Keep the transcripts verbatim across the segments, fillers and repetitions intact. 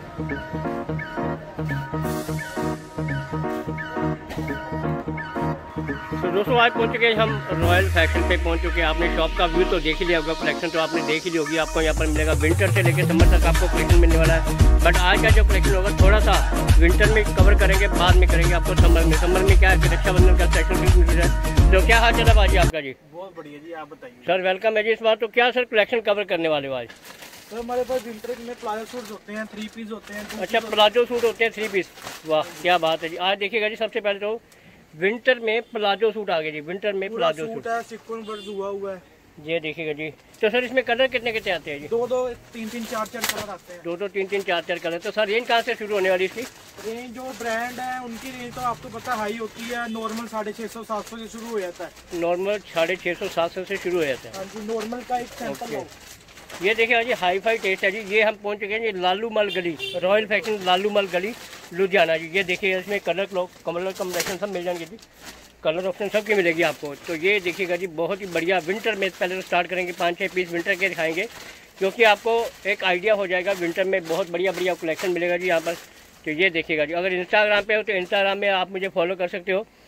तो दोस्तों आज पहुंच चुके हैं हम रॉयल फैशन पे पहुंच चुके हैं। आपने शॉप का व्यू तो देख ही लिया होगा, कलेक्शन तो आपने देख ही ली होगी। आपको यहाँ पर मिलेगा विंटर से लेकर समर तक आपको कलेक्शन मिलने वाला है। बट आज का जो कलेक्शन होगा थोड़ा सा विंटर में कवर करेंगे, बाद में करेंगे आपको समर में। समर में क्या है, रक्षाबंधन का स्पेशल भी मिल रहा है। तो क्या हाल चला भाजी आपका जी? बहुत बढ़िया जी, आप बताइए। सर वेलकम है जी इस बार। तो क्या सर कलेक्शन कवर करने वाले हो आज? तो हमारे पास विंटर में प्लाजो सूट होते हैं, थ्री पीस होते हैं। अच्छा, प्लाजो सूट होते हैं थ्री पीस, वाह क्या बात है जी। आज देखिएगा जी, सबसे पहले तो विंटर में प्लाजो सूट आ गए जी। विंटर में प्लाजो सूट है, सिक्वेंस वर्क हुआ हुआ है, ये देखिएगा जी। तो सर इसमें कलर कितने कितने आते हैं जी? दो दो तीन तीन चार चार कलर आते हैं। दो दो तीन तीन चार चार कलर। तो सर रेंज कहाँ से शुरू होने वाली इसकी? रेंज जो ब्रांड है उनकी रेंज तो आपको पता हाई होती है। नॉर्मल साढ़े छः सौ सात सौ से शुरू हो जाता है। नॉर्मल साढ़े छः सौ सात सौ से शुरू हो जाता है। हाँ जी, नॉर्मल का एक सैंपल है। ये देखिएगा जी, हाई फाई टेस्ट है जी। ये हम पहुंच चुके हैं जी लालू मल गली, रॉयल फैशन लालू मल गली लुधियाना जी। ये देखिएगा, इसमें कलर कलर कॉम्बिनेशन सब मिल जाएंगे जी, कलर ऑप्शन सब की मिलेगी आपको। तो ये देखिएगा जी, बहुत ही बढ़िया विंटर में पहले तो स्टार्ट करेंगे, पाँच छः पीस विंटर के दिखाएंगे, क्योंकि आपको एक आइडिया हो जाएगा विंटर में बहुत बढ़िया बढ़िया कलेक्शन मिलेगा जी यहाँ पर। तो ये देखिएगा जी, अगर इंस्टाग्राम पे हो तो इंस्टाग्राम में आप मुझे फॉलो कर सकते हो,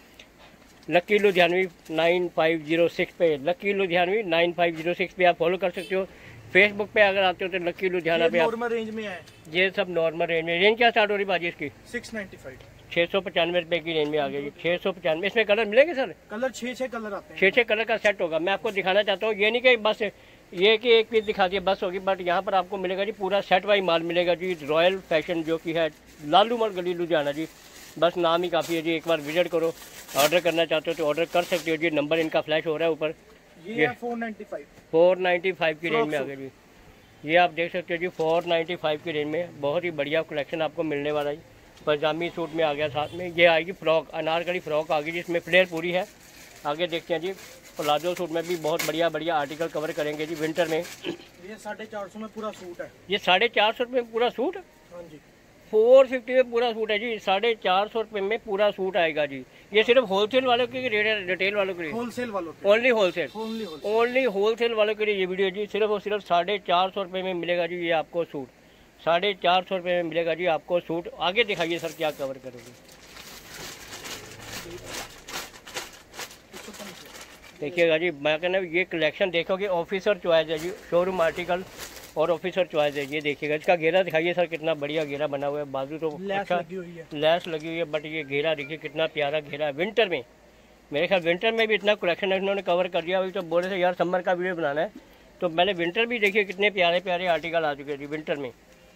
Lucky Ludhianvi nine five zero six पे, Lucky Ludhianvi nine five zero six पे आप फॉलो कर सकते हो। फेसबुक पे अगर आते हो तो लक्की लुधियाना पे। नॉर्मल रेंज में है ये सब नॉर्मल रेंज में। रेंज क्या स्टार्ट हो रही बाजी इसकी? सिक्स नाइन्टी फाइव, छः सौ पचानवे रुपये की रेंज में आ गई। छः सौ पचानवे। इसमें कलर मिलेंगे सर? कलर छः छः कलर आते हैं। छः छः कलर का सेट होगा। मैं आपको दिखाना चाहता हूँ, ये नहीं कि बस ये कि एक पीस दिखा दिया बस होगी, बट यहाँ पर आपको मिलेगा जी पूरा सेट वाइज माल मिलेगा जी। रॉयल फैशन जो कि है लालू मल गली लुधियाना जी, बस नाम ही काफ़ी है जी। एक बार विजिट करो। ऑर्डर करना चाहते हो तो ऑर्डर कर सकते हो जी। नंबर इनका फ्लैश हो रहा है ऊपर। ये four ninety five four ninety five की रेंज में आ गई जी। ये आप देख सकते हो जी, फोर नाइन्टी फाइव की रेंज में बहुत ही बढ़िया कलेक्शन आपको मिलने वाला है। पजामी सूट में आ गया साथ में। ये आएगी फ्रॉक, अनारकली फ्रॉक आ गई जिसमें फ्लेयर पूरी है। आगे देखते हैं जी, प्लाजो सूट में भी बहुत बढ़िया बढ़िया आर्टिकल कवर करेंगे जी विंटर में। ये साढ़े चार सौ में पूरा सूट है। ये साढ़े चार सौ रुपये में पूरा सूट? हाँ जी। फोर फिफ्टी में पूरा सूट है जी। साढ़े चार सौ रुपये में पूरा सूट आएगा जी। ये सिर्फ होलसेल वालों के रेट है, रिटेल वालों के लिए? होलसेल वालों के, only wholesale, only only wholesale वालों के लिए ये वीडियो जी। सिर्फ और सिर्फ साढ़े चार सौ रुपये में मिलेगा जी ये आपको सूट। साढ़े चार सौ रुपये में मिलेगा जी आपको सूट। आगे दिखाइए सर क्या कवर करोगे। देखिएगा जी, मैं कहना ये कलेक्शन देखोगे ऑफिसर चॉइस है जी, शोरूम आर्टिकल और ऑफिसर चॉइस है। ये देखिएगा, इसका घेरा दिखाइए सर, कितना बढ़िया घेरा बना हुआ है। बाजू तो अच्छा लगी हुई है, लैस लगी हुई है, बट ये घेरा देखिए कितना प्यारा घेरा है। विंटर में मेरे ख्याल विंटर में भी इतना कलेक्शन इन्होंने कवर कर दिया। अभी तो बोले थे यार समर का वीडियो बनाना है, तो मैंने विंटर भी देखिए कितने प्यारे प्यारे आर्टिकल आ चुके हैं जी विंटर में।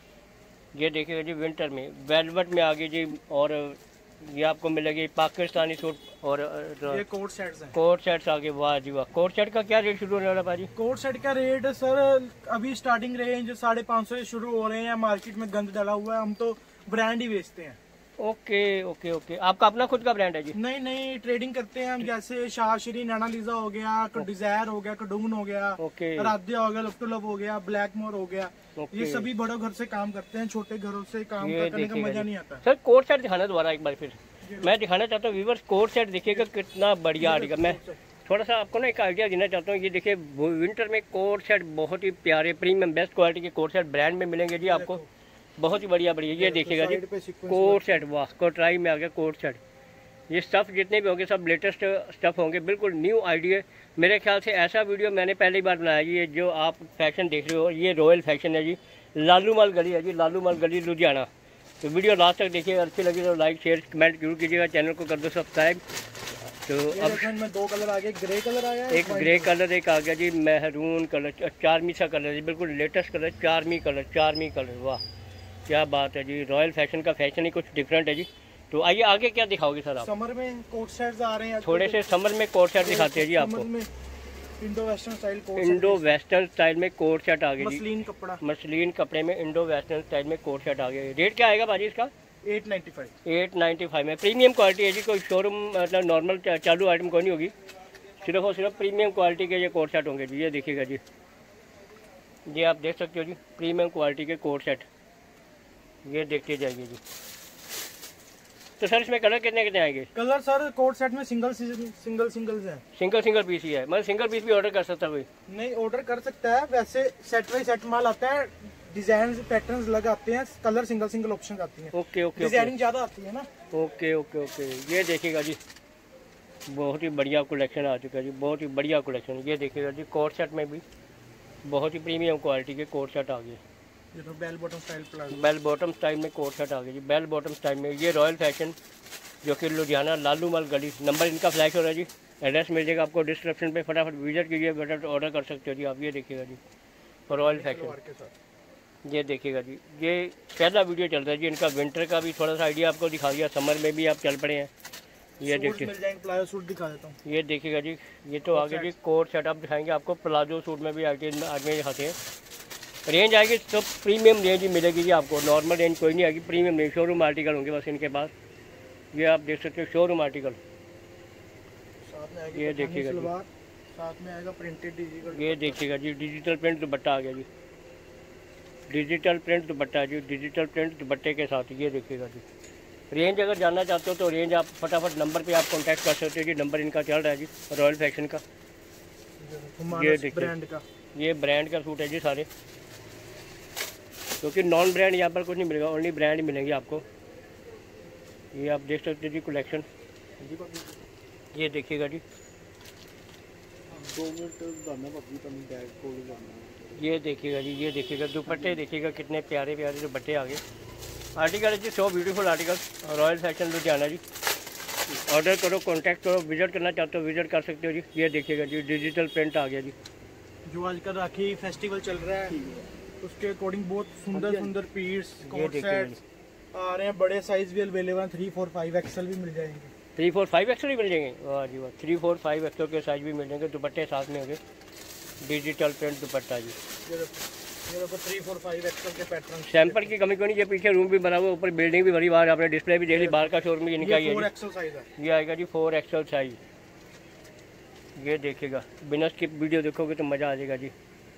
ये देखिएगा जी, विंटर में वेलवेट में आ गई जी। और ये आपको मिलेगी पाकिस्तानी सूट और ये कोट सेट्स हैं। कोट सेट्स आ गए, वाह जी वाह। कोट सेट का क्या रेट शुरू होने वाला भाजी? कोट सेट का रेट सर अभी स्टार्टिंग रेंज साढ़े पाँच सौ से शुरू हो रहे हैं। मार्केट में गंद डाला हुआ है, हम तो ब्रांड ही बेचते हैं। Okay okay okay. आपका अपना खुद का ब्रांड है जी? नहीं नहीं, ट्रेडिंग करते हैं हम। जैसे शाहश्री, नैना लीजा हो गया, डिजायर हो गया, कडून हो गया, ओके, राध्या हो गया, लव हो गया, ब्लैक मोर हो गया। ये सभी बड़े घर से काम करते हैं, छोटे घरों से काम करने का मजा नहीं आता। सर कोट सेट दिखाना दोबारा एक बार फिर। मैं दिखाना चाहता हूँ व्यूअर्स, कोट सेट देखिएगा कितना बढ़िया आर्टिकल। मैं थोड़ा सा आपको ना एक आइडिया देना चाहता हूँ। ये देखिए विंटर में कोट सेट बहुत ही प्यारे प्रीमियम बेस्ट क्वालिटी के कोट सेट ब्रांड में मिलेंगे जी आपको, बहुत ही बढ़िया बढ़िया। ये देखिएगा जी कोट सेट, वाह कोटराई में आ गया कोट सेट। ये स्टफ जितने भी होंगे सब लेटेस्ट स्टफ होंगे, बिल्कुल न्यू आइडिया। मेरे ख्याल से ऐसा वीडियो मैंने पहली बार बनाया जी। ये जो आप फैशन देख रहे हो ये रॉयल फैशन है जी, लालू मल गली है जी, लालू मल गली लुधियाना। तो वीडियो लास्ट तक देखिए, अच्छी लगी तो लाइक शेयर कमेंट जरूर कीजिएगा, चैनल को कर दो सब्सक्राइब। तो अब में दो कलर आ गए, ग्रे कलर आ गया, एक ग्रे कलर एक आ गया जी, मेहरून कलर, चारमी सा कलर जी, बिल्कुल लेटेस्ट कलर, चारमी कलर, चारमी कलर, वाह क्या बात है जी। रॉयल फैशन का फैशन ही कुछ डिफरेंट है जी। तो आइए आगे क्या दिखाओगे सर आप? समर में कोट सेट्स आ रहे हैं, थोड़े से समर में कोट सेट दिखाते हैं जी आपको। Indo western style coat, Indo western style में कोट सेट आ गया जी। मसलिन कपड़ा, मसलिन कपड़े में इंडो वेस्टर्न स्टाइल में कोट सेट आ गया। रेट क्या आएगा भाजी इसका? Eight ninety five. Eight ninety five में प्रीमियम क्वालिटी है जी। कोई शोरूम मतलब नॉर्मल चालू आइटम कोई नहीं होगी, सिर्फ और सिर्फ प्रीमियम क्वालिटी के ये कोट सेट होंगे जी। ये देखिएगा जी, ये आप देख सकते हो जी, प्रीमियम क्वालिटी के कोट सेट, ये देखते जाइए जी। तो सर इसमें कलर कितने कितने आएंगे? कलर सर कोट सेट में सिंगल सिंगल सिंगल्स हैं, सिंगल सिंगल पीस ही है। मतलब सिंगल पीस भी ऑर्डर कर सकता है कोई? नहीं, ऑर्डर कर सकता है। वैसे सेट बाई सेट माल आता है, डिजाइन पैटर्न्स अलग आते हैं, कलर सिंगल सिंगल ऑप्शन आती हैं। ओके ओके डिजाइनिंग ज्यादा आती है ना। ओके ओके ओके ये देखिएगा जी, बहुत ही बढ़िया कलेक्शन आ चुका है जी, बहुत ही बढ़िया कलेक्शन। ये देखिएगा जी, कोट सेट में भी बहुत ही प्रीमियम क्वालिटी के कोट सेट आ गए। ये तो bell bottom style palazzo, bell bottom style में कोट सेट आ गए जी, बेल बॉटम स्टाइल में। ये रॉयल फैशन जो कि लुधियाना लालू मल गली, नंबर इनका फ्लैश हो रहा है जी, एड्रेस मिल जाएगा आपको डिस्क्रिप्शन पे, फटाफट विजिट कीजिए, फटाफट ऑर्डर कर सकते हो जी आप। ये देखिएगा जी रॉयल फैशन, ये देखिएगा जी, ये पहला वीडियो चल रहा है जी इनका। विंटर का भी थोड़ा सा आइडिया आपको दिखा दिया, समर में भी आप चल पड़े हैं। ये देखिए मिल जाएंगे, प्लाजो सूट दिखा देता हूँ। ये देखिएगा जी, ये तो आगे जी कोट सेटअप दिखाएंगे आपको, प्लाजो सूट में भी आगे आदमी दिखाते हैं। रेंज आएगी तो प्रीमियम रेंज ही मिलेगी जी आपको, नॉर्मल रेंज कोई नहीं आएगी, प्रीमियम रेंज। शोरूम आर्टिकल होंगे बस इनके पास, ये आप देख सकते हो शोरूम आर्टिकल। ये देखिएगा जी, साथ में आएगा प्रिंटेड डिजिटल, ये देखिएगा जी डिजिटल प्रिंट दुपट्टा आ गया जी, डिजिटल प्रिंट दुपट्टा जी, डिजिटल प्रिंट दुपट्टे के साथ। ये देखिएगा जी, रेंज अगर जानना चाहते हो तो रेंज आप फटाफट नंबर पे आप कांटेक्ट कर सकते हो जी, नंबर इनका चल रहा है जी रॉयल फैशन का। ये देखिए ब्रांड का, ये ब्रांड का सूट है जी सारे, क्योंकि नॉन ब्रांड यहाँ पर कुछ नहीं मिलेगा, ओनली ब्रांड ही मिलेंगे आपको। ये आप देख सकते हो जी कलेक्शन, ये देखिएगा जी, दो मिनट ये देखिएगा जी, ये देखिएगा दुपट्टे देखिएगा कितने प्यारे प्यारे दुपट्टे आ गए। आर्टिकल है जी so beautiful article, royal fashion Ludhiana जी। ऑर्डर करो, कांटेक्ट करो, विजिट करना चाहते हो विजिट कर सकते हो जी। ये देखिएगा जी डिजिटल प्रिंट आ गया जी, जो आजकल राखी फेस्टिवल चल रहा है उसके अकॉर्डिंग बहुत सुंदर सुंदर पीस कोट सेट्स आ रहे हैं। बड़े साइज भी अवेलेबल हैं, थ्री फोर फाइव एक्सएल भी मिल जाएंगे। थ्री फोर फाइव एक्सएल भी मिल जाएंगे, वाह जी वाह, थ्री फोर फाइव एक्सएल के साइज भी मिल जाएंगे। दुपट्टे साथ में होंगे, डिजिटल प्रिंट दुपट्टा जी। ये देखो थ्री फोर फाइव एक्सएल के पैटर्न, सैंपल की कमी कोई नहीं। ये पीछे रूम भी बना हुआ, ऊपर बिल्डिंग भी भरी, बाहर आपने डिस्प्ले भी देख ली, बाहर का शोरूम भी इनका ही है। फोर एक्सएल साइज है, ये आएगा जी फोर एक्सएल साइज। ये देखिएगा, बिना स्किप वीडियो देखोगे तो मज़ा आ जाएगा जी।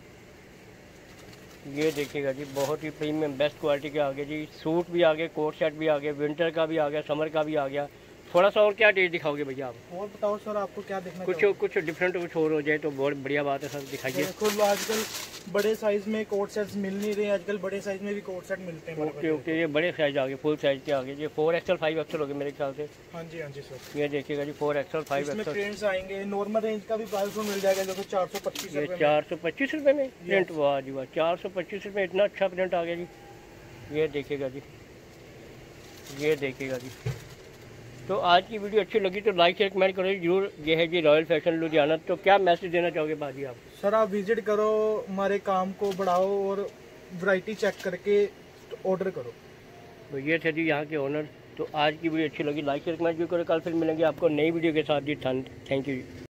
ये देखिएगा जी, बहुत ही प्रीमियम बेस्ट क्वालिटी के आ गए जी, सूट भी आ गए, कोट सेट भी आ गए, विंटर का भी आ गया, समर का भी आ गया। थोड़ा सा और क्या डेट दिखाओगे भैया आप? और बताओ सर आपको क्या देखना कुछ कुछ डिफरेंट कुछ और हो जाए तो बहुत बढ़िया बात है सर, दिखाइए। देखो आजकल बड़े साइज में कोट सेट्स मिल नहीं रहे, आजकल बड़े साइज में भी कोट सेट मिलते हैं। ओके ओके, ये बड़े साइज आ गए, फुल साइज के आ गए, ये फोर एक्सएल फाइव एक्सएल हो गए मेरे ख्याल से। हाँ जी हाँ जी सर, ये देखिएगा जी four XL five XL prints आएंगे। नॉर्मल रेंज का भी प्राइस मिल जाएगा जो चार सौ पच्चीस ये चार सौ पच्चीस रुपये में प्रिंट, वाह जी वाह, चार सौ पच्चीस रुपये इतना अच्छा प्रिंट आ गया जी। ये देखिएगा जी, ये देखिएगा जी। तो आज की वीडियो अच्छी लगी तो लाइक शेयर कमेंट करो जरूर। ये है जी रॉयल फैशन लुधियाना। तो क्या मैसेज देना चाहोगे बाजी आप? सर आप विजिट करो, हमारे काम को बढ़ाओ और वैरायटी चेक करके ऑर्डर करो। तो ये थे जी यहाँ के ओनर। तो आज की वीडियो अच्छी लगी लाइक शेयर कमेंट भी करो। कल फिर मिलेंगे आपको नई वीडियो के साथ जी। Thank you ji.